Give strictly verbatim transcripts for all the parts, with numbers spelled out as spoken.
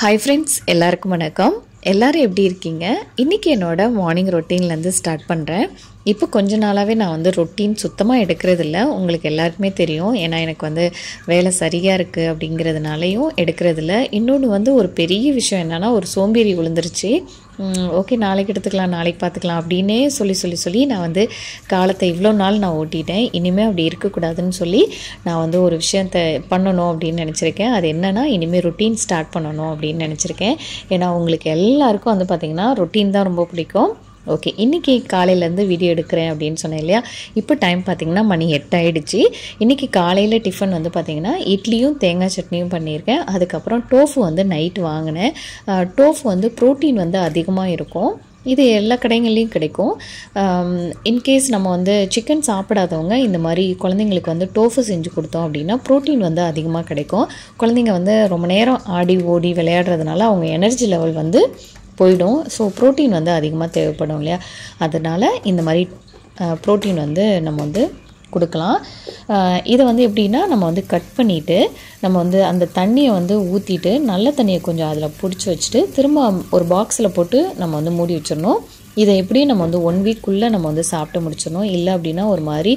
Hi friends, எல்லாருக்கும் வணக்கம். எல்லாரும் எப்படி இருக்கீங்க? இன்னைக்கு என்னோட மார்னிங் ரொட்டீன்ல இருந்து ஸ்டார்ட் பண்றேன். இப்போ கொஞ்ச நாளாவே நான் வந்து ரொட்டீன் சுத்தமா எடுக்கிறது இல்ல. உங்களுக்கு எல்லாருக்குமே தெரியும். ஏன்னா எனக்கு வந்து வேலை சரியா இருக்கு அப்படிங்கிறதுனாலயும் எடுக்கிறது இல்ல. இன்னொன்று வந்து ஒரு பெரிய விஷயம் என்னன்னா ஒரு சோம்பேறி விழுந்துருச்சு. ஓகே நாளைக்கு எடுத்துக்கலாம் நாளைக்கு பார்த்துக்கலாம் அப்படின்னே சொல்லி சொல்லி சொல்லி நான் வந்து காலத்தை இவ்வளோ நாள் நான் ஓட்டிட்டேன். இனிமேல் அப்படி இருக்கக்கூடாதுன்னு சொல்லி நான் வந்து ஒரு விஷயத்தை பண்ணணும் அப்படின்னு நினச்சிருக்கேன். அது என்னென்னா இனிமேல் ரொட்டீன் ஸ்டார்ட் பண்ணணும் அப்படின்னு நினச்சிருக்கேன். ஏன்னா உங்களுக்கு எல்லாருக்கும் வந்து பார்த்திங்கன்னா ரொட்டீன் தான் ரொம்ப பிடிக்கும். ஓகே இன்றைக்கி காலையிலேருந்து வீடியோ எடுக்கிறேன் அப்படின்னு சொன்னேன் இல்லையா. இப்போ டைம் பார்த்திங்கன்னா மணி எட்டு ஆகிடுச்சு. இன்றைக்கி காலையில் டிஃபன் வந்து பார்த்திங்கன்னா இட்லியும் தேங்காய் சட்னியும் பண்ணியிருக்கேன். அதுக்கப்புறம் டோஃபு வந்து நைட்டு வாங்கினேன். டோஃபு வந்து ப்ரோட்டீன் வந்து அதிகமாக இருக்கும். இது எல்லா கடைகள்லேயும் கிடைக்கும். இன்கேஸ் நம்ம வந்து சிக்கன் சாப்பிடாதவங்க இந்த மாதிரி குழந்தைங்களுக்கு வந்து டோஃபு செஞ்சு கொடுத்தோம் அப்படின்னா ப்ரோட்டீன் வந்து அதிகமாக கிடைக்கும். குழந்தைங்க வந்து ரொம்ப நேரம் ஆடி ஓடி விளையாடுறதுனால அவங்க எனர்ஜி லெவல் வந்து போயிடும். ஸோ ப்ரோட்டீன் வந்து அதிகமாக தேவைப்படும் இல்லையா. அதனால் இந்த மாதிரி ப்ரோட்டீன் வந்து நம்ம வந்து கொடுக்கலாம். இதை வந்து எப்படின்னா நம்ம வந்து கட் பண்ணிவிட்டு நம்ம வந்து அந்த தண்ணியை வந்து ஊற்றிட்டு நல்ல தண்ணியை கொஞ்சம் அதில் பிடிச்சி வச்சுட்டு திரும்ப ஒரு பாக்ஸில் போட்டு நம்ம வந்து மூடி வச்சிடணும். இதை எப்படியும் நம்ம வந்து ஒன் வீக்குள்ளே நம்ம வந்து சாப்பிட்டு முடிச்சிடணும். இல்லை அப்படின்னா ஒரு மாதிரி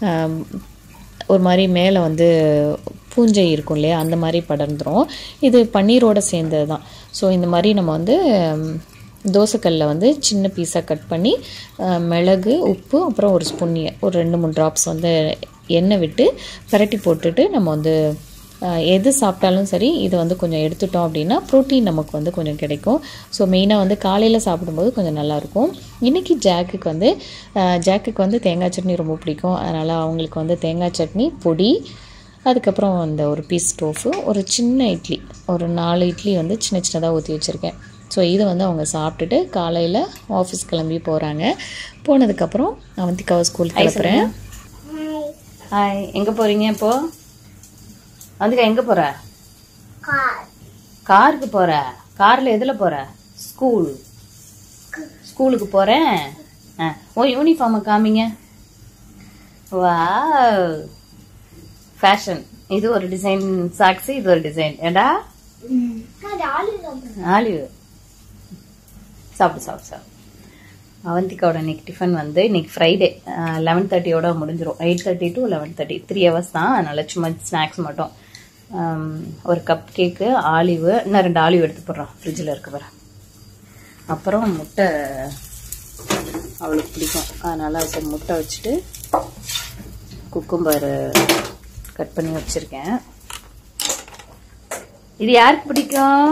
ஒரு மாதிரி மேலே வந்து பூஞ்சை இருக்கும் இல்லையா அந்த மாதிரி படர்ந்துடும். இது பன்னீரோடு சேர்ந்தது தான். ஸோ இந்த மாதிரி நம்ம வந்து தோசைக்கல்லில் வந்து சின்ன பீஸாக கட் பண்ணி மிளகு உப்பு அப்புறம் ஒரு ஸ்பூன் ஒரு ரெண்டு மூணு ட்ராப்ஸ் வந்து எண்ணெய் விட்டு பரட்டி போட்டுட்டு நம்ம வந்து எது சாப்பிட்டாலும் சரி இதை வந்து கொஞ்சம் எடுத்துட்டோம் அப்படின்னா ப்ரோட்டீன் நமக்கு வந்து கொஞ்சம் கிடைக்கும். ஸோ மெயினாக வந்து காலையில் சாப்பிடும்போது கொஞ்சம் நல்லாயிருக்கும். இன்றைக்கி ஜாக்குக்கு வந்து ஜாக்குக்கு வந்து தேங்காய் சட்னி ரொம்ப பிடிக்கும். அதனால் அவங்களுக்கு வந்து தேங்காய் சட்னி பொடி அதுக்கப்புறம் அந்த ஒரு பீஸ் டோஃபு ஒரு சின்ன இட்லி ஒரு நாலு இட்லி வந்து சின்ன சின்னதாக ஊற்றி வச்சுருக்கேன். ஸோ இதை வந்து அவங்க சாப்பிட்டுட்டு காலையில் ஆஃபீஸ் கிளம்பி போகிறாங்க. போனதுக்கப்புறம் அவந்திக்காவை ஸ்கூல் கிளப்புறேன். ஹாய் எங்கே போகிறீங்க இப்போது? அவந்திகா எங்கே போகிற? காருக்கு போகிற? காரில் எதில் போகிற? ஸ்கூல் ஸ்கூலுக்கு போகிறேன். ஆ ஓ யூனிஃபார்மை காமிங்க. வா ஃபேஷன். இது ஒரு டிசைன் சாக்ஸு இது ஒரு டிசைன். ஏடா ஆலிவ் சாப்பிடு சாப்பிடு சாப்பிடு. அவந்திக்காவோட இன்னைக்கு டிஃபன் வந்து இன்னைக்கு ஃப்ரைடே லெவன் தேர்ட்டியோட முடிஞ்சிடும். Eight thirty to eleven thirty three hours தான். அதனால சும்மா ஸ்நாக்ஸ் மட்டும் ஒரு கப் கேக்கு ஆலிவு இன்னும் ரெண்டு ஆலிவ் எடுத்து போடுறான் ஃப்ரிட்ஜில் இருக்க வர. அப்புறம் முட்டை அவளுக்கு பிடிக்கும் அதனால சரி முட்டை வச்சுட்டு குக்கும்பர் கட் பண்ணி வச்சிருக்கேன். இது யாருக்கு பிடிக்கும்?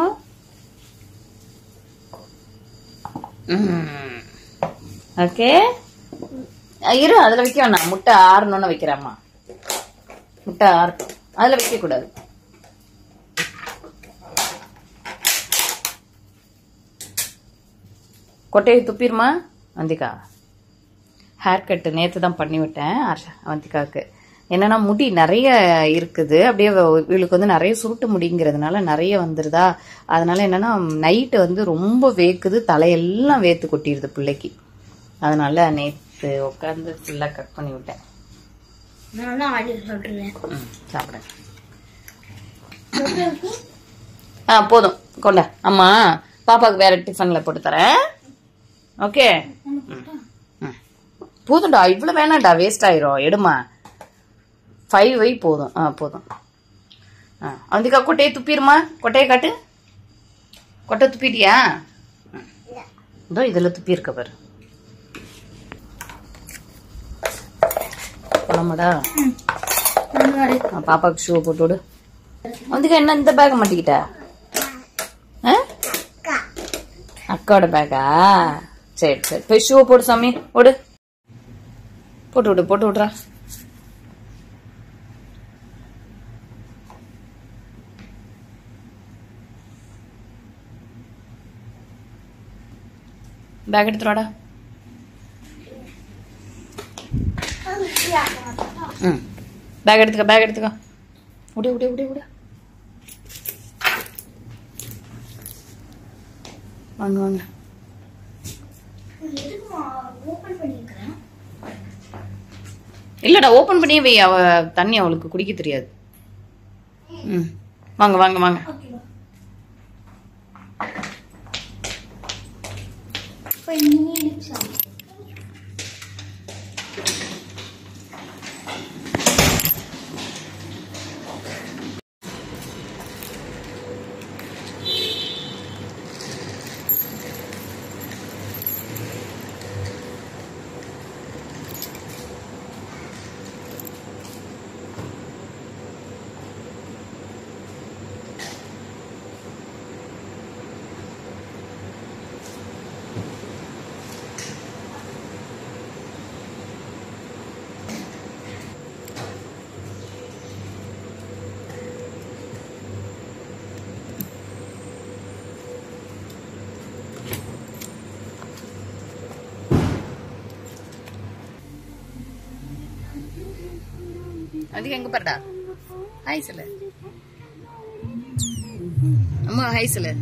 ஓகே இரு அதுல வைக்க வேணாம். முட்டை ஆறணும்னு வைக்கிறேம்மா. முட்டை ஆறட்டும். அதுல வைக்க கூடாது. கொட்டையை துப்பிடுமா அவந்திகா? ஹேர் கட்டு நேற்று தான் பண்ணி விட்டேன் அவந்திகாவுக்கு. என்னன்னா முடி நிறைய இருக்குது. அப்படியே இவளுக்கு வந்து நிறைய சுருட்டு முடிங்கிறதுனால நிறைய வந்துருதா. அதனால என்னன்னா நைட்டு வந்து ரொம்ப வேக்குது. தலையெல்லாம் வேத்து கொட்டிடுது பிள்ளைக்கு. அதனால நேற்று உட்காந்து ஃபுல்லா கட் பண்ணி விட்டேன். சாப்பிடுறேன். ஆ போதும் கொண்ட அம்மா பாப்பாவுக்கு வேற டிஃபன்ல போட்டு தரேன். ஓகே போதும்டா இவ்வளவு வேணாம்டா வேஸ்ட் ஆயிரும். எடுமா ஃபைவ் வை போதும். ஆ போதும். ஆ அவந்திக்கா கொட்டையை துப்பிடுமா? கொட்டையை காட்டு. கொட்டை துப்பிட்டியா? இதோ இதில் துப்பி இருக்க பாரு. போலாமாடா? பாப்பாவுக்கு ஷூ போட்டு விடு. அவந்திக்கா என்ன இந்த பேக்கை மாட்டிக்கிட்ட? அக்காவோட பேக்கா? சரி சரி போய் ஷூ போடு சாமி. ஓடு போட்டு விடு போட்டு விட்றா. பேக் எடுத்துருவாடா. ம் பேக் எடுத்துக்க பேக் எடுத்துக்க. விடு விடு விடு விடு. வாங்க வாங்க. இல்லடா ஓபன் பண்ணியே வை. அவ தண்ணி அவளுக்கு குடிக்க தெரியாது. ம் வாங்க வாங்க வாங்க. அதுக்கு எங்க பாருடா ஹாய் சொல்லு அம்மா ஹாய் சொல்லு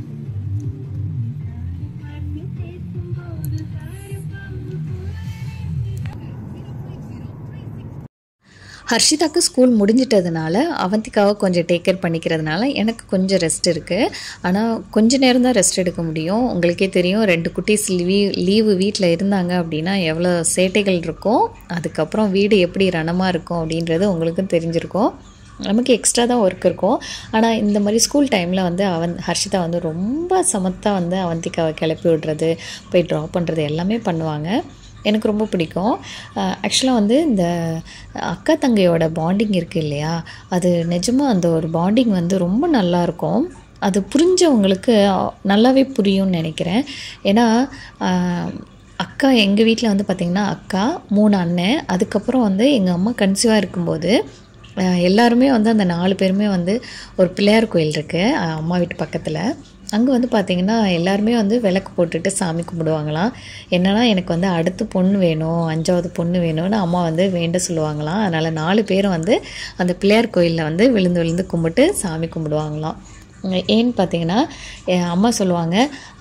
ஹர்ஷிதாக்கு ஸ்கூல் முடிஞ்சிட்டதுனால அவந்திக்காவை கொஞ்சம் டேக் கேர் பண்ணிக்கிறதுனால எனக்கு கொஞ்சம் ரெஸ்ட் இருக்குது. ஆனால் கொஞ்சம் நேரம் தான் ரெஸ்ட் எடுக்க முடியும். உங்களுக்கே தெரியும், ரெண்டு குட்டீஸ் லீவ் லீவு வீட்டில் இருந்தாங்க அப்படின்னா எவ்வளோ சேட்டைகள் இருக்கும், அதுக்கப்புறம் வீடு எப்படி ரணமாக இருக்கும் அப்படின்றது உங்களுக்கும் தெரிஞ்சிருக்கும். நமக்கு எக்ஸ்ட்ரா தான் ஒர்க் இருக்கும். ஆனால் இந்த மாதிரி ஸ்கூல் டைமில் வந்து அவன் ஹர்ஷிதா வந்து ரொம்ப சமத்தாக வந்து அவந்திக்காவை கிளப்பி விடுறது, போய் ட்ராப் பண்ணுறது எல்லாமே பண்ணுவாங்க. எனக்கு ரொம்ப பிடிக்கும். ஆக்சுவலாக வந்து இந்த அக்கா தங்கையோட பாண்டிங் இருக்குது இல்லையா, அது நிஜமாக அந்த ஒரு பாண்டிங் வந்து ரொம்ப நல்லாயிருக்கும். அது புரிஞ்சவங்களுக்கு நல்லாவே புரியும்னு நினைக்கிறேன். ஏன்னா அக்கா எங்கள் வீட்டில் வந்து பார்த்திங்கன்னா அக்கா, மூணு அண்ணன், அதுக்கப்புறம் வந்து எங்கள் அம்மா கன்சீவாக இருக்கும்போது எல்லாருமே வந்து அந்த நாலு பேருமே வந்து ஒரு பிள்ளையார் கோயில் இருக்குது அம்மா வீட்டு பக்கத்தில். அங்கே வந்து பார்த்திங்கன்னா எல்லாருமே வந்து விளக்கு போட்டுட்டு சாமி கும்பிடுவாங்களாம். என்னென்னா எனக்கு வந்து அடுத்து பொண்ணு வேணும், அஞ்சாவது பொண்ணு வேணும்னு அம்மா வந்து வேண்ட சொல்லுவாங்களாம். அதனால் நாலு பேரும் வந்து அந்த பிள்ளையார் கோயிலில் வந்து விழுந்து விழுந்து கும்பிட்டு சாமி கும்பிடுவாங்களாம். ஏன்னு பார்த்திங்கன்னா என் அம்மா சொல்லுவாங்க,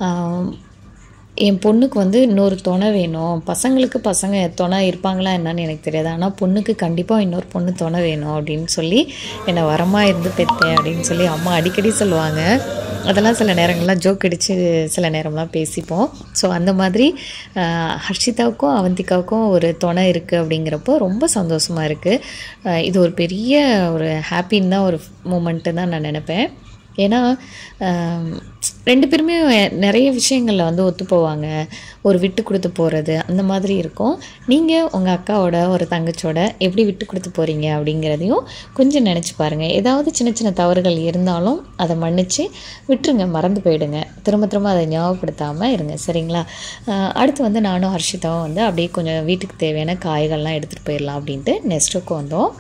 என் பொண்ணுக்கு வந்து இன்னொரு துணை வேணும். பசங்களுக்கு பசங்க துணை இருப்பாங்களா என்னன்னு எனக்கு தெரியாது, ஆனால் பொண்ணுக்கு கண்டிப்பாக இன்னொரு பொண்ணு துணை வேணும் அப்படின்னு சொல்லி என்னை வரமாக இருந்து பெற்றேன் அப்படின்னு சொல்லி அம்மா அடிக்கடி சொல்லுவாங்க. அதெல்லாம் சில நேரங்கள்லாம் ஜோக் அடித்து சில நேரம்லாம் பேசிப்போம். ஸோ அந்த மாதிரி ஹர்ஷிதாவுக்கும் அவந்திகாவுக்கும் ஒரு துணை இருக்குது அப்படிங்கிறப்போ ரொம்ப சந்தோஷமாக இருக்குது. இது ஒரு பெரிய ஒரு ஹாப்பின்னு தான், ஒரு மூமெண்ட்டு தான் நான் நினைப்பேன். ஏன்னா ரெண்டு பேருமே நிறைய விஷயங்களில் வந்து ஒத்து போவாங்க, ஒரு விட்டு கொடுத்து போகிறது அந்த மாதிரி இருக்கும். நீங்கள் உங்கள் அக்காவோட ஒரு தங்கச்சோட எப்படி விட்டு கொடுத்து போகிறீங்க அப்படிங்கிறதையும் கொஞ்சம் நினச்சி பாருங்கள். ஏதாவது சின்ன சின்ன தவறுகள் இருந்தாலும் அதை மன்னித்து விட்டுருங்க, மறந்து போயிடுங்க. திரும்ப திரும்ப அதை ஞாபகப்படுத்தாமல் இருங்க, சரிங்களா? அடுத்து வந்து நானும் ஹர்ஷிதாவும் வந்து அப்படியே கொஞ்சம் வீட்டுக்கு தேவையான காய்கள்லாம் எடுத்துகிட்டு போயிடலாம் அப்படின்ட்டு நெக்ஸ்ட்டுக்கு வந்தோம்.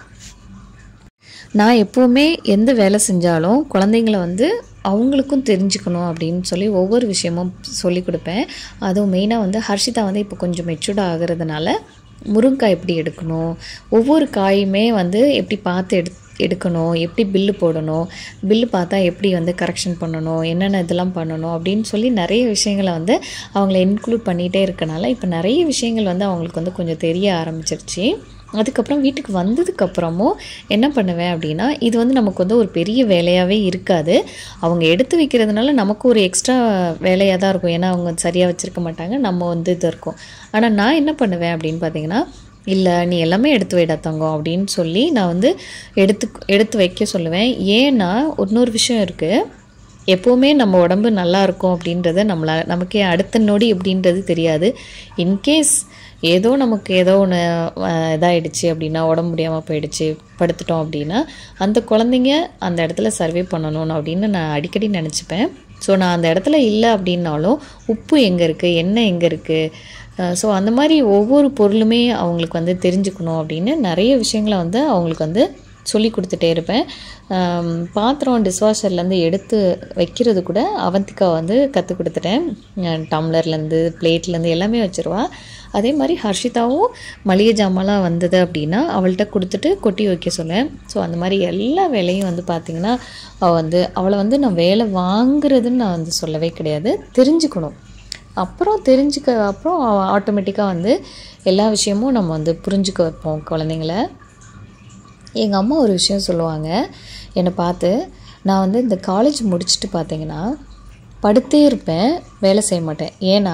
நான் எப்போவுமே எந்த வேலை செஞ்சாலும் குழந்தைங்கள வந்து அவங்களுக்கும் தெரிஞ்சுக்கணும் அப்படின்னு சொல்லி ஒவ்வொரு விஷயமும் சொல்லி கொடுப்பேன். அதுவும் மெயினாக வந்து ஹர்ஷிதா வந்து இப்போ கொஞ்சம் மெச்சூர்டாக ஆகிறதுனால முருங்கைக்காய் எப்படி எடுக்கணும், ஒவ்வொரு காயுமே வந்து எப்படி பார்த்து எடு எடுக்கணும் எப்படி பில்லு போடணும், பில்லு பார்த்தா எப்படி வந்து கரெக்ஷன் பண்ணணும், என்னென்ன இதெல்லாம் பண்ணணும் அப்படின்னு சொல்லி நிறைய விஷயங்களை வந்து அவங்கள இன்க்ளூட் பண்ணிகிட்டே இருக்கனால இப்போ நிறைய விஷயங்கள் வந்து அவங்களுக்கு வந்து கொஞ்சம் தெரிய ஆரம்பிச்சிருச்சு. அதுக்கப்புறம் வீட்டுக்கு வந்ததுக்கப்புறமும் என்ன பண்ணுவேன் அப்படின்னா, இது வந்து நமக்கு வந்து ஒரு பெரிய வேலையாகவே இருக்காது. அவங்க எடுத்து வைக்கிறதுனால நமக்கு ஒரு எக்ஸ்ட்ரா வேலையாக தான் இருக்கும். ஏன்னா அவங்க சரியாக வச்சுருக்க மாட்டாங்க, நம்ம வந்து இது இருக்கும். ஆனால் நான் என்ன பண்ணுவேன் அப்படின்னு பார்த்தீங்கன்னா, இல்லை நீ எல்லாமே எடுத்து வைடா தங்கம் அப்படின்னு சொல்லி நான் வந்து எடுத்து எடுத்து வைக்க சொல்லுவேன். ஏன்னா இன்னொரு விஷயம் இருக்குது, எப்போவுமே நம்ம உடம்பு நல்லா இருக்கும் அப்படின்றத நம்மளால் நமக்கே அடுத்த நொடி எப்படின்றது தெரியாது. இன்கேஸ் ஏதோ நமக்கு ஏதோ ஒன்று இதாகிடுச்சு அப்படின்னா, உடம்பு முடியாமல் போயிடுச்சு, படுத்துட்டோம் அப்படின்னா அந்த குழந்தைங்க அந்த இடத்துல சர்வே பண்ணணும் அப்படின்னு நான் அடிக்கடி நினச்சிப்பேன். ஸோ நான் அந்த இடத்துல இல்லை அப்படின்னாலும் உப்பு எங்கே இருக்குது, எண்ணெய் எங்கே இருக்குது, ஸோ அந்த மாதிரி ஒவ்வொரு பொருளுமே அவங்களுக்கு வந்து தெரிஞ்சுக்கணும் அப்படின்னு நிறைய விஷயங்களை வந்து அவங்களுக்கு வந்து சொல்லி கொடுத்துட்டே இருப்பேன். பாத்திரம் டிஷ்வாஷர்லேருந்து எடுத்து வைக்கிறது கூட அவந்திகா வந்து கற்றுக் கொடுத்துட்டேன். டம்ளர்லேருந்து பிளேட்லேருந்து எல்லாமே வச்சுருவா. அதே மாதிரி ஹர்ஷிதாவும் மளிகை ஜாமான்லாம் வந்தது அப்படின்னா அவள்கிட்ட கொடுத்துட்டு கொட்டி வைக்க சொல்லுவேன். ஸோ அந்த மாதிரி எல்லா வேலையும் வந்து பார்த்திங்கன்னா அவள் வந்து அவளை வந்து நான் வேலை வாங்குறதுன்னு நான் வந்து சொல்லவே கிடையாது, தெரிஞ்சுக்கணும். அப்புறம் தெரிஞ்சுக்க அப்புறம் ஆட்டோமேட்டிக்காக வந்து எல்லா விஷயமும் நம்ம வந்து புரிஞ்சுக்க வைப்போம் குழந்தைங்கள. எங்கள் அம்மா ஒரு விஷயம் சொல்லுவாங்க என்னை பார்த்து, நான் வந்து இந்த காலேஜ் முடிச்சுட்டு பார்த்திங்கன்னா படுத்தே இருப்பேன், வேலை செய்ய மாட்டேன். ஏன்னா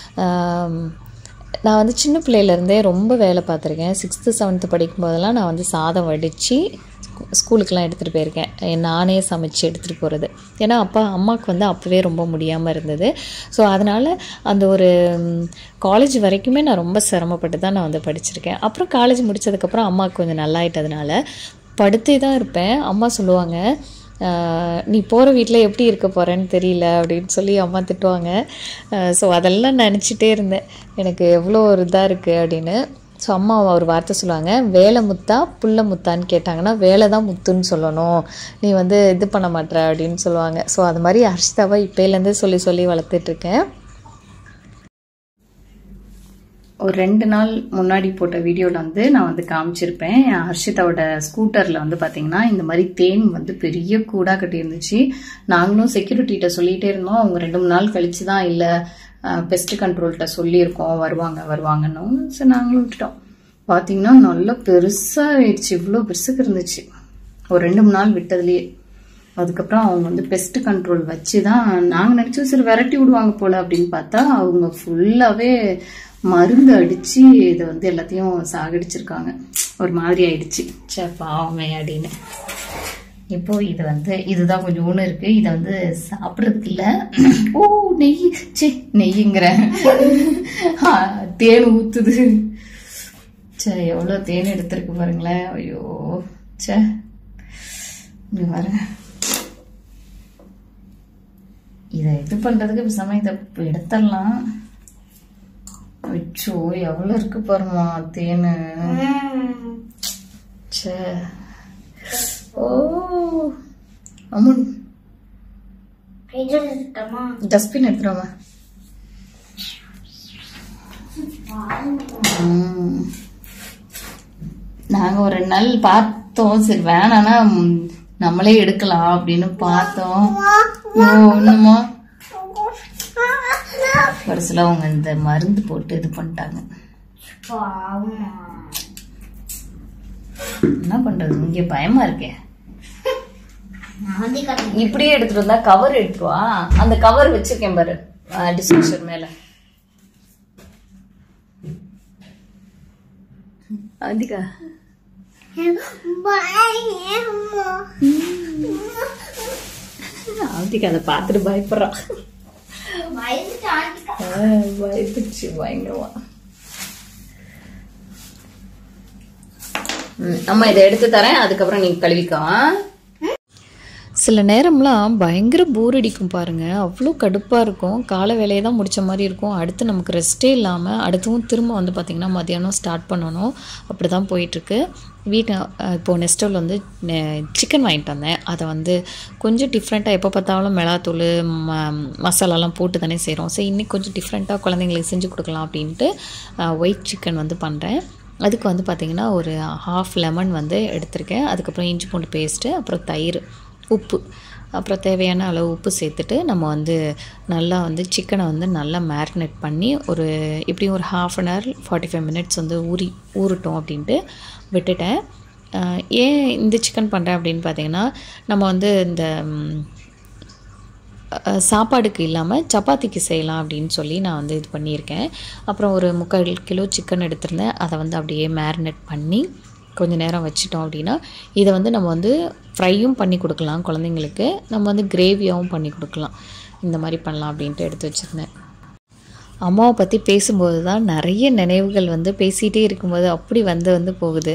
நான் வந்து சின்ன பிள்ளையிலேருந்தே ரொம்ப வேலை பார்த்துருக்கேன். சிக்ஸ்த்து செவன்த்து படிக்கும்போதெல்லாம் நான் வந்து சாதம் வடித்து ஸ்கூலுக்கெலாம் எடுத்துகிட்டு போயிருக்கேன். நானே சமைச்சு எடுத்துகிட்டு போகிறது. ஏன்னா அப்பா அம்மாவுக்கு வந்து அப்போவே ரொம்ப முடியாமல் இருந்தது. ஸோ அதனால் அந்த ஒரு காலேஜ் வரைக்குமே நான் ரொம்ப சிரமப்பட்டு தான் நான் வந்து படிச்சிருக்கேன். அப்புறம் காலேஜ் முடித்ததுக்கப்புறம் அம்மாவுக்கு கொஞ்சம் நல்லாயிட்டதுனால படுத்தே தான் இருப்பேன். அம்மா சொல்லுவாங்க, நீ போகிற வீட்டில் எப்படி இருக்க போகிறேன்னு தெரியல அப்படின்னு சொல்லி அம்மா திட்டுவாங்க. ஸோ அதெல்லாம் நினச்சிட்டே இருந்தேன், எனக்கு எவ்வளோ ஒரு இதாக இருக்குது அப்படின்னு. ஸோ அம்மா ஒரு வார்த்தை சொல்லுவாங்க, வேலை முத்தா புள்ள முத்தான்னு கேட்டாங்கன்னா வேலை தான் முத்துன்னு சொல்லணும், நீ வந்து இது பண்ண மாட்டேற அப்படின்னு சொல்லுவாங்க. ஸோ அது மாதிரி ஹர்ஷிதாவை இப்போலேருந்தே சொல்லி சொல்லி வளர்த்துட்ருக்கேன். ஒரு ரெண்டு நாள் முன்னாடி போட்ட வீடியோவில் வந்து நான் வந்து காமிச்சிருப்பேன். ஹர்ஷிதாவோட ஸ்கூட்டரில் வந்து பார்த்திங்கன்னா இந்த மாதிரி தேன் வந்து பெரிய கூடாக கட்டியிருந்துச்சு. நாங்களும் செக்யூரிட்டிகிட்ட சொல்லிகிட்டே இருந்தோம். அவங்க ரெண்டு மூணு நாள் கழிச்சு தான் இல்லை பெஸ்ட் கண்ட்ரோல்கிட்ட சொல்லியிருக்கோம் வருவாங்க வருவாங்கன்னு. சரி நாங்களும் விட்டுட்டோம். பார்த்தீங்கன்னா நல்லா பெருசாக ஆயிடுச்சு, இவ்வளோ பெருசுக்கு இருந்துச்சு ஒரு ரெண்டு மூணு நாள் விட்டதுலேயே. அதுக்கப்புறம் அவங்க வந்து பெஸ்ட் கண்ட்ரோல் வச்சு தான் நாங்கள் நினச்சோம் சரி விரட்டி விடுவாங்க போல் அப்படின்னு பார்த்தா அவங்க ஃபுல்லாகவே மருந்து அடித்து இதை வந்து எல்லாத்தையும் சாகடிச்சிருக்காங்க. ஒரு மாதிரி ஆயிடுச்சு, சே பாவமே அப்படின்னு. இப்போ இது வந்து இதுதான் கொஞ்சம் ஒன்று இருக்குது, இதை வந்து சாப்பிட்றதுக்கு இல்லை. ஓ நெய், சே நெய்ங்கிற தேன் ஊற்றுது. சே எவ்வளோ தேன் எடுத்துருக்கு பாருங்களேன். ஐயோ சே இங்கே பாருங்க. இதை இது பண்ணுறதுக்கு பேசாம இதை எடுத்துடலாம். அச்சோ எவ்வளோ இருக்கு பாருமா தேனு. சே ஓ அம்மன் டஸ்ட்பின் எடுத்துருவாங்க. நாங்க ஒரு ரெண்டு நாள் பார்த்தோம், சரி வேணானா நம்மளே எடுக்கலாம் அப்படின்னு பார்த்தோம். ஒண்ணுமா கடைசியில் அவங்க இந்த மருந்து போட்டு இது பண்ணிட்டாங்க. என்ன பண்றது, இங்க பயமா இருக்கே. இப்படியே எடுத்துட்டு வந்தா கவர் எடுத்துருவா. அந்த கவர் வச்சிருக்கேன் பாரு டிஸ்போசர் மேல. அதிகா அதிகா அதை பார்த்துட்டு பயப்படுறா. பயந்துச்சு பயங்கரமா. அம்மா இதை எடுத்து தரேன், அதுக்கப்புறம் நீங்க கழுவிக்கா. சில நேரம்லாம் பயங்கர போர் அடிக்கும் பாருங்கள், அவ்வளோ கடுப்பாக இருக்கும். காலை வேலையை தான் முடித்த மாதிரி இருக்கும். அடுத்து நமக்கு ரெஸ்ட்டே இல்லாமல் அடுத்தவும் திரும்ப வந்து பார்த்திங்கன்னா மத்தியானம் ஸ்டார்ட் பண்ணணும். அப்படி தான் போயிட்டுருக்கு. வீட்டை இப்போது நெஸ்டோவில் வந்து சிக்கன் வாங்கிட்டு வந்தேன். அதை வந்து கொஞ்சம் டிஃப்ரெண்ட்டாக எப்போ பார்த்தாலும் மிளகாத்தூள் ம மசாலாலாம் போட்டு தானே செய்கிறோம். சரி இன்றைக்கி கொஞ்சம் டிஃப்ரெண்ட்டாக குழந்தைங்களுக்கு செஞ்சு கொடுக்கலாம் அப்படின்ட்டு ஒயிட் சிக்கன் வந்து பண்ணுறேன். அதுக்கு வந்து பார்த்திங்கன்னா ஒரு ஹாஃப் லெமன் வந்து எடுத்திருக்கேன். அதுக்கப்புறம் இஞ்சி பூண்டு பேஸ்ட்டு, அப்புறம் தயிர், உப்பு, அப்புறம் தேவையான அளவு உப்பு சேர்த்துட்டு நம்ம வந்து நல்லா வந்து சிக்கனை வந்து நல்லா மேரினேட் பண்ணி ஒரு எப்படியும் ஒரு half an hour forty five minutes வந்து ஊறி ஊறட்டும் அப்படின்ட்டு விட்டுட்டேன். ஏன் இந்த சிக்கன் பண்ணுறேன் அப்படின்னு பார்த்திங்கன்னா, நம்ம வந்து இந்த சாப்பாடுக்கு இல்லாமல் சப்பாத்திக்கு செய்யலாம் அப்படின்னு சொல்லி நான் வந்து இது பண்ணியிருக்கேன். அப்புறம் ஒரு முக்கால் கிலோ சிக்கன் எடுத்திருந்தேன். அதை வந்து அப்படியே மேரினேட் பண்ணி கொஞ்சம் நேரம் வச்சிட்டோம் அப்படின்னா இதை வந்து நம்ம வந்து ஃப்ரையும் பண்ணி கொடுக்கலாம் குழந்தைங்களுக்கு, நம்ம வந்து கிரேவியாகவும் பண்ணி கொடுக்கலாம். இந்த மாதிரி பண்ணலாம் அப்படின்ட்டு எடுத்து வச்சுருந்தேன். அம்மாவை பற்றி பேசும்போது தான் நிறைய நினைவுகள் வந்து பேசிகிட்டே இருக்கும்போது அப்படி வந்து வந்து போகுது.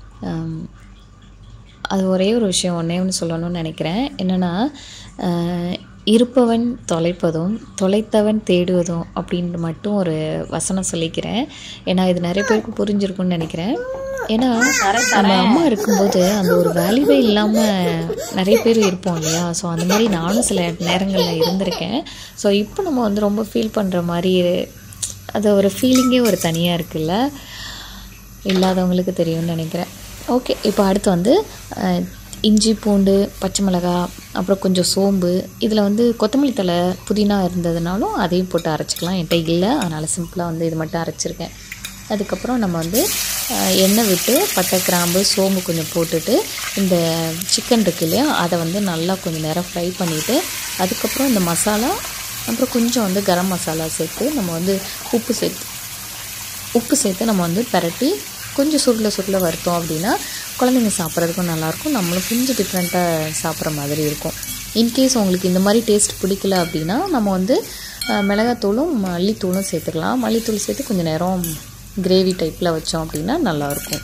அது ஒரே ஒரு விஷயம் ஒன்றே ஒன்று சொல்லணும்னு நினைக்கிறேன். என்னென்னா, இருப்பவன் தொலைப்பதும் தொலைத்தவன் தேடுவதும் அப்படின்ட்டு மட்டும் ஒரு வசனம் சொல்லிக்கிறேன். ஏன்னா இது நிறைய பேருக்கு புரிஞ்சிருக்கும்னு நினைக்கிறேன். ஏன்னா நம்ம அம்மா இருக்கும்போது அந்த ஒரு வேல்யூவே இல்லாமல் நிறைய பேர் இருப்போம் இல்லையா. ஸோ அந்த மாதிரி நானும் சில நேரங்களில் இருந்திருக்கேன். ஸோ இப்போ நம்ம வந்து ரொம்ப ஃபீல் பண்ணுற மாதிரி அது ஒரு ஃபீலிங்கே ஒரு தனியாக இருக்குல்ல, இல்லாதவங்களுக்கு தெரியும்னு நினைக்கிறேன். ஓகே, இப்போ அடுத்து வந்து இஞ்சி பூண்டு பச்சை மிளகாய் அப்புறம் கொஞ்சம் சோம்பு, இதில் வந்து கொத்தமல்லி தழை புதினா இருந்ததுனாலும் அதையும் போட்டு அரைச்சிக்கலாம். என்கிட்ட இல்லை, அதனால் சிம்பிளாக வந்து இது மட்டும் அரைச்சிருக்கேன். அதுக்கப்புறம் நம்ம வந்து எண்ணெய் விட்டு பட்டை கிராம்பு சோம்பு கொஞ்சம் போட்டுட்டு இந்த சிக்கன் இருக்கு இல்லையா அதை வந்து நல்லா கொஞ்சம் நேரம் ஃப்ரை பண்ணிவிட்டு அதுக்கப்புறம் இந்த மசாலா அப்புறம் கொஞ்சம் வந்து கரம் மசாலா சேர்த்து நம்ம வந்து உப்பு சேர்த்து உப்பு சேர்த்து நம்ம வந்து பரட்டி கொஞ்சம் சுருளை சுருளை வறுத்தோம் அப்படின்னா குழந்தைங்க சாப்பிட்றதுக்கும் நல்லாயிருக்கும், நம்மளும் கொஞ்சம் டிஃப்ரெண்ட்டாக சாப்பிட்ற மாதிரி இருக்கும். இன்கேஸ் உங்களுக்கு இந்த மாதிரி டேஸ்ட் பிடிக்கல அப்படின்னா நம்ம வந்து மிளகாத்தூளும் மல்லித்தூளும் சேர்த்துக்கலாம். மல்லித்தூள் சேர்த்து கொஞ்சம் நேரம் கிரேவி டைப்பில் வச்சோம் அப்படின்னா நல்லாயிருக்கும்.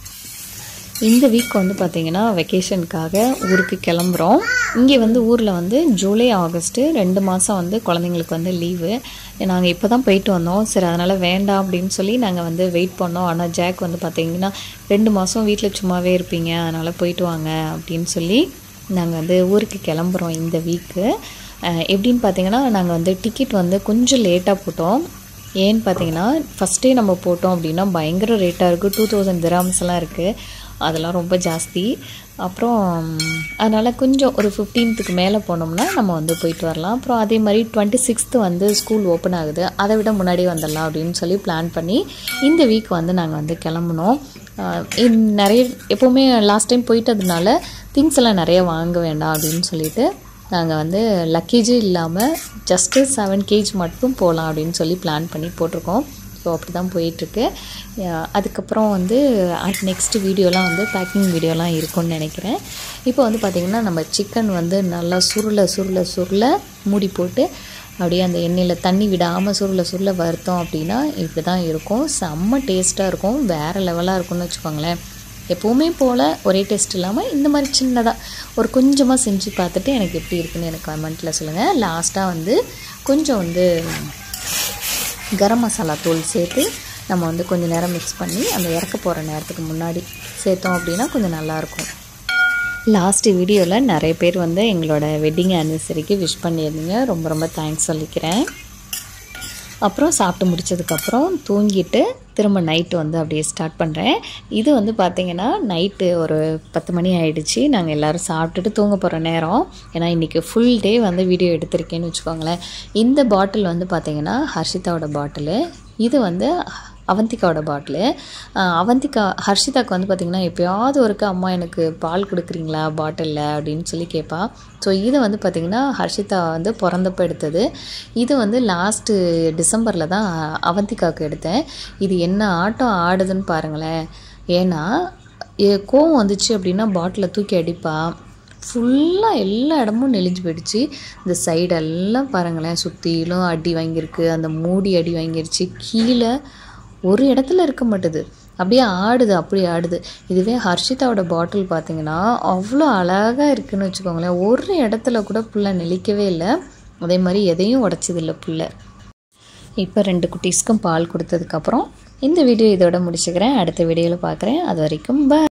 இந்த வீக் வந்து பார்த்திங்கன்னா வெக்கேஷனுக்காக ஊருக்கு கிளம்புறோம். இங்கே வந்து ஊரில் வந்து ஜூலை ஆகஸ்ட்டு ரெண்டு மாதம் வந்து குழந்தைங்களுக்கு வந்து லீவு. நாங்கள் இப்போ தான் போயிட்டு வந்தோம். சரி அதனால் வேண்டாம் அப்படின்னு சொல்லி நாங்கள் வந்து வெயிட் பண்ணோம். ஆனால் ஜாக் வந்து பார்த்திங்கன்னா ரெண்டு மாதம் வீட்டில் சும்மாவே இருப்பீங்க, அதனால் போயிட்டு வாங்க அப்படின்னு சொல்லி நாங்கள் வந்து ஊருக்கு கிளம்புறோம் இந்த வீக்கு. எப்படின்னு பார்த்திங்கன்னா நாங்கள் வந்து டிக்கெட் வந்து கொஞ்சம் லேட்டாக போட்டோம். ஏன்னு பார்த்தீங்கன்னா ஃபஸ்ட்டே நம்ம போட்டோம் அப்படின்னா பயங்கர ரேட்டாக இருக்குது. டூ தௌசண்ட் திராம்ஸ்லாம் இருக்குது, அதெல்லாம் ரொம்ப ஜாஸ்தி. அப்புறம் அதனால் கொஞ்சம் ஒரு ஃபிஃப்டீன்த்துக்கு மேலே போனோம்னா நம்ம வந்து போயிட்டு வரலாம். அப்புறம் அதே மாதிரி டுவெண்ட்டி சிக்ஸ்த்து வந்து ஸ்கூல் ஓப்பன் ஆகுது, அதை விட முன்னாடி வந்துடலாம் அப்படின்னு சொல்லி பிளான் பண்ணி இந்த வீக் வந்து நாங்கள் வந்து கிளம்புனோம். நிறைய எப்போவுமே லாஸ்ட் டைம் போயிட்டதுனால திங்ஸ் எல்லாம் நிறைய வாங்க வேண்டாம் அப்படின்னு சொல்லிட்டு நாங்கள் வந்து லக்கேஜே இல்லாமல் ஜஸ்ட்டு செவன் கேஜ் மட்டும் போகலாம் அப்படின்னு சொல்லி பிளான் பண்ணி போட்டிருக்கோம். ஸோ அப்படி தான் போயிட்டுருக்கு. அதுக்கப்புறம் வந்து நெக்ஸ்ட் வீடியோலாம் வந்து பேக்கிங் வீடியோலாம் இருக்கும்னு நினைக்கிறேன். இப்போ வந்து பார்த்திங்கன்னா நம்ம சிக்கன் வந்து நல்லா சுருளை சுருளை சுருளை மூடி போட்டு அப்படியே அந்த எண்ணெயில் தண்ணி விடாமல் சுருளை சுருளை வறுத்தோம் அப்படின்னா இப்படி தான் இருக்கும். செம்ம டேஸ்ட்டாக இருக்கும், வேறு லெவலாக இருக்கும்னு வச்சுக்கோங்களேன். எப்போவுமே போல் ஒரே டேஸ்ட் இல்லாமல் இந்த மாதிரி சின்னதாக ஒரு கொஞ்சமாக செஞ்சு பார்த்துட்டு எனக்கு எப்படி இருக்குன்னு எனக்கு கமெண்ட்டில் சொல்லுங்கள். லாஸ்ட்டாக வந்து கொஞ்சம் வந்து கரம் மசாலா தூள் சேர்த்து நம்ம வந்து கொஞ்சம் நேரம் மிக்ஸ் பண்ணி அந்த இறக்க போகிற நேரத்துக்கு முன்னாடி சேர்த்தோம் அப்படின்னா கொஞ்சம் நல்லாயிருக்கும். லாஸ்ட்டு வீடியோவில் நிறைய பேர் வந்து எங்களோட வெட்டிங் ஆனிவர்சரிக்கு விஷ் பண்ணியிருந்தீங்க, ரொம்ப ரொம்ப தேங்க்ஸ் சொல்லிக்கிறேன். அப்புறம் சாப்பிட்டு முடித்ததுக்கப்புறம் தூங்கிட்டு திரும்ப நைட்டு வந்து அப்படியே ஸ்டார்ட் பண்ணுறேன். இது வந்து பார்த்திங்கன்னா நைட்டு ஒரு பத்து மணி ஆகிடுச்சு. நாங்கள் எல்லோரும் சாப்பிட்டுட்டு தூங்க போகிற நேரம். ஏன்னா இன்றைக்கி ஃபுல் டே வந்து வீடியோ எடுத்திருக்கேன்னு வச்சுக்கோங்களேன். இந்த பாட்டில் வந்து பார்த்திங்கன்னா ஹர்ஷிதாவோட பாட்டிலு, இது வந்து அவந்திகாவோட பாட்டிலு. அவந்திகா ஹர்ஷிதாவுக்கு வந்து பார்த்திங்கன்னா எப்போயாவது ஒருக்க அம்மா எனக்கு பால் கொடுக்குறீங்களா பாட்டிலில் அப்படின்னு சொல்லி கேட்பா. ஸோ இது வந்து பார்த்திங்கன்னா ஹர்ஷிதா வந்து பிறந்தப்போ எடுத்தது. இது வந்து லாஸ்ட்டு டிசம்பரில் தான் அவந்திகாவுக்கு எடுத்தேன். இது என்ன ஆட்டம் ஆடுதுன்னு பாருங்களேன். ஏன்னா கோவம் வந்துச்சு அப்படின்னா பாட்டிலை தூக்கி அடிப்பா, ஃபுல்லாக எல்லா இடமும் நெளிஞ்சு போயிடுச்சு. இந்த சைடெல்லாம் பாருங்களேன் சுற்றிலும் அடி வாங்கியிருக்கு, அந்த மூடி அடி வாங்கிருச்சு, கீழே ஒரு இடத்துல இருக்க மாட்டுது, அப்படியே ஆடுது அப்படி ஆடுது. இதுவே ஹர்ஷிதாவோட பாட்டில் பார்த்திங்கன்னா அவ்வளோ அழகாக இருக்குதுன்னு வச்சுக்கோங்களேன். ஒரு இடத்துல கூட புள்ள நெளிக்கவே இல்லை, அதே மாதிரி எதையும் உடச்சதில்லை புள்ள. இப்போ ரெண்டு குட்டீஸ்க்கும் பால் கொடுத்ததுக்கப்புறம் இந்த வீடியோ இதோட முடிச்சுக்கிறேன். அடுத்த வீடியோவில் பார்க்குறேன். அது வரைக்கும் பாய்.